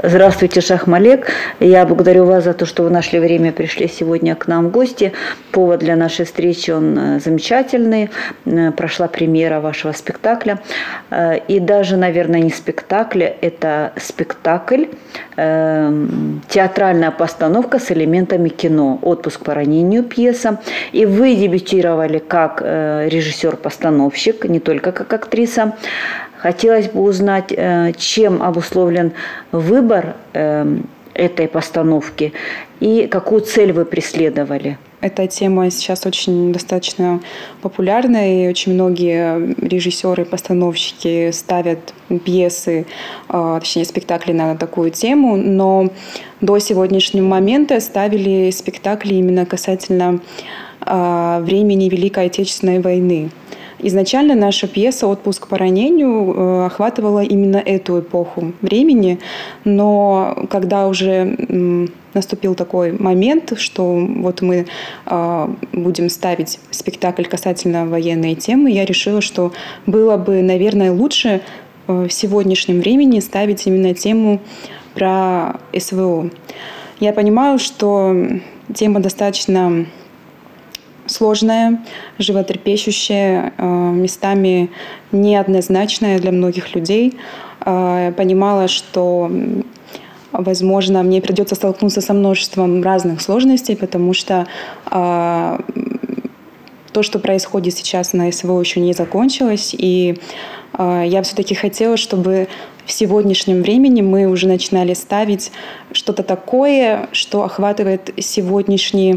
Здравствуйте, Шахмалек. Я благодарю вас за то, что вы нашли время, пришли сегодня к нам в гости. Повод для нашей встречи, он замечательный. Прошла премьера вашего спектакля. И даже, наверное, не спектакля, это спектакль, театральная постановка с элементами кино. «Отпуск по ранению» пьеса. И вы дебютировали как режиссер-постановщик, не только как актриса. Хотелось бы узнать, чем обусловлен выбор этой постановки и какую цель вы преследовали. Эта тема сейчас очень достаточно популярна, и очень многие режиссеры, постановщики ставят пьесы, точнее спектакли на такую тему, но до сегодняшнего момента ставили спектакли именно касательно времени Великой Отечественной войны. Изначально наша пьеса «Отпуск по ранению» охватывала именно эту эпоху времени, но когда уже наступил такой момент, что вот мы будем ставить спектакль касательно военной темы, я решила, что было бы, наверное, лучше в сегодняшнем времени ставить именно тему про СВО. Я понимаю, что тема достаточно сложная, животрепещущая, местами неоднозначная для многих людей. Понимала, что, возможно, мне придется столкнуться со множеством разных сложностей, потому что то, что происходит сейчас на СВО, еще не закончилось. И я все-таки хотела, чтобы в сегодняшнем времени мы уже начинали ставить что-то такое, что охватывает сегодняшний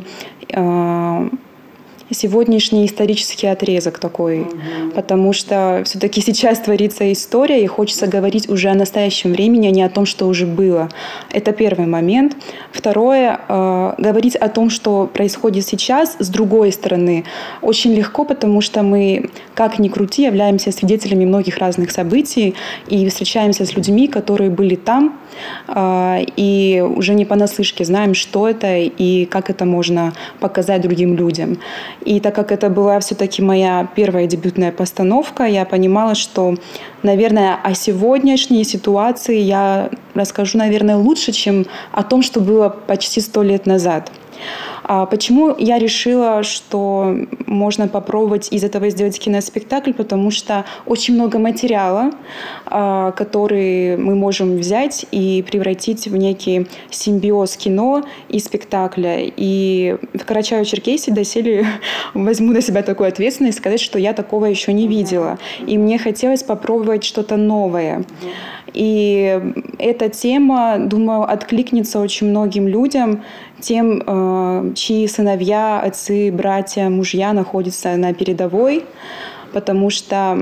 исторический отрезок такой, потому что все-таки сейчас творится история, и хочется говорить уже о настоящем времени, а не о том, что уже было. Это первый момент. Второе, говорить о том, что происходит сейчас, с другой стороны, очень легко, потому что мы, как ни крути, являемся свидетелями многих разных событий и встречаемся с людьми, которые были там, и уже не понаслышке знаем, что это и как это можно показать другим людям. И так как это была все-таки моя первая дебютная постановка, я понимала, что, наверное, о сегодняшней ситуации я расскажу, наверное, лучше, чем о том, что было почти 100 лет назад. Почему я решила, что можно попробовать из этого сделать киноспектакль? Потому что очень много материала, который мы можем взять и превратить в некий симбиоз кино и спектакля. И в Карачаево-Черкесии доселе возьму на себя такую ответственность сказать, что я такого еще не видела. И мне хотелось попробовать что-то новое. И эта тема, думаю, откликнется очень многим людям, тем, чьи сыновья, отцы, братья, мужья находятся на передовой, потому что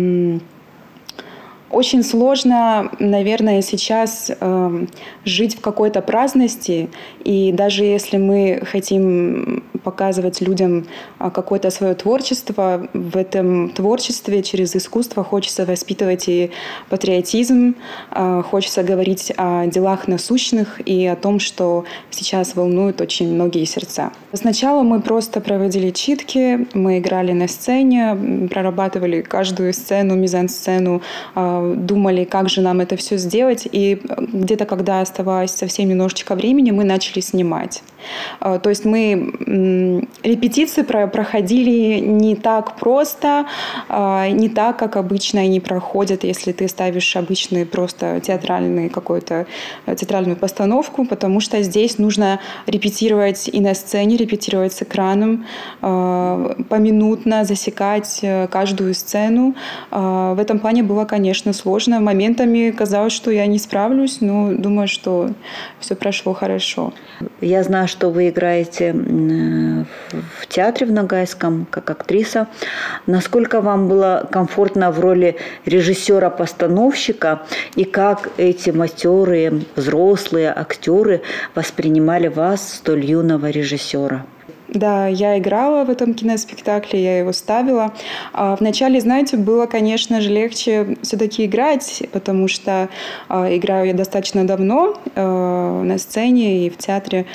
очень сложно, наверное, сейчас жить в какой-то праздности, и даже если мы хотим показывать людям какое-то свое творчество, в этом творчестве через искусство хочется воспитывать и патриотизм, хочется говорить о делах насущных и о том, что сейчас волнует очень многие сердца. Сначала мы просто проводили читки, мы играли на сцене, прорабатывали каждую сцену, мизансцену, думали, как же нам это все сделать. И где-то, когда оставалось совсем немножечко времени, мы начали снимать. То есть мы репетиции проходили не так просто, не так, как обычно они проходят, если ты ставишь обычный просто театральную постановку, потому что здесь нужно репетировать и на сцене, репетировать с экраном, поминутно засекать каждую сцену. В этом плане было, конечно, сложно. Моментами казалось, что я не справлюсь, но думаю, что все прошло хорошо. Я знаю, что вы играете в театре в Ногайском как актриса. Насколько вам было комфортно в роли режиссера-постановщика и как эти матерые, взрослые актеры воспринимали вас, столь юного режиссера? Да, я играла в этом киноспектакле, я его ставила. Вначале, знаете, было, конечно же, легче все-таки играть, потому что играю я достаточно давно на сцене и в театре.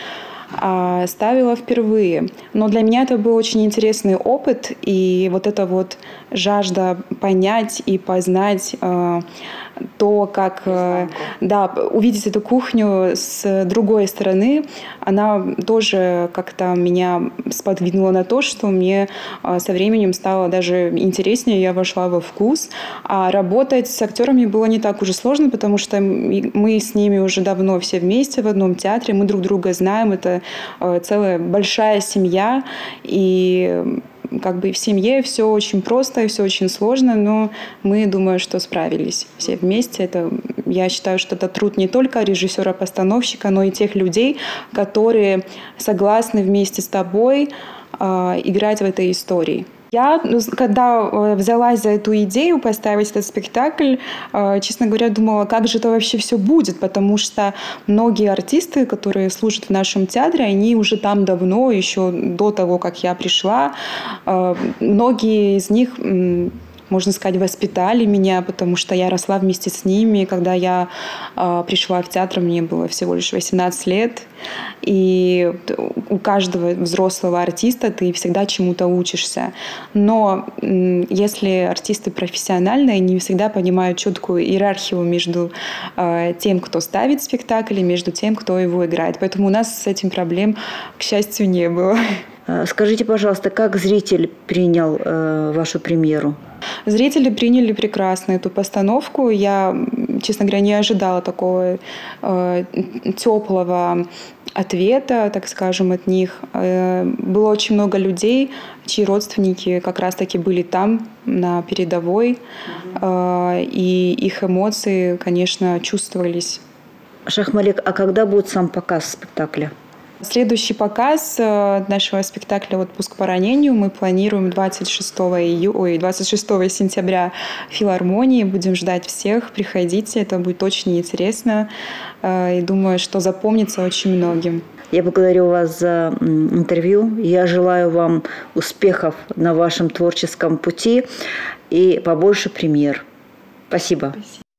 ставила впервые. Но для меня это был очень интересный опыт, и вот эта вот жажда понять и познать то, как увидеть эту кухню с другой стороны, она тоже как-то меня сподвигнула на то, что мне со временем стало даже интереснее, я вошла во вкус. А работать с актерами было не так уже сложно, потому что мы с ними уже давно все вместе в одном театре, мы друг друга знаем, это целая большая семья, и как бы в семье все очень просто и все очень сложно, но мы, думаю, что справились все вместе. Я считаю, что это труд не только режиссера-постановщика, но и тех людей, которые согласны вместе с тобой играть в этой истории. Я, когда взялась за эту идею поставить этот спектакль, честно говоря, думала, как же это вообще все будет, потому что многие артисты, которые служат в нашем театре, они уже там давно, еще до того, как я пришла. Многие из них, можно сказать, воспитали меня, потому что я росла вместе с ними. Когда я пришла в театр, мне было всего лишь 18 лет. И у каждого взрослого артиста ты всегда чему-то учишься. Но если артисты профессиональные, они не всегда понимают четкую иерархию между тем, кто ставит спектакль, и между тем, кто его играет. Поэтому у нас с этим проблем, к счастью, не было. Скажите, пожалуйста, как зритель принял вашу премьеру? Зрители приняли прекрасно эту постановку. Я, честно говоря, не ожидала такого теплого ответа, так скажем, от них. Было очень много людей, чьи родственники как раз-таки были там, на передовой, и их эмоции, конечно, чувствовались. Шахмалек, а когда будет сам показ спектакля? Следующий показ нашего спектакля «Отпуск по ранению» мы планируем 26 сентября в филармонии. Будем ждать всех. Приходите, это будет очень интересно. И думаю, что запомнится очень многим. Я благодарю вас за интервью. Я желаю вам успехов на вашем творческом пути и побольше премьер. Спасибо.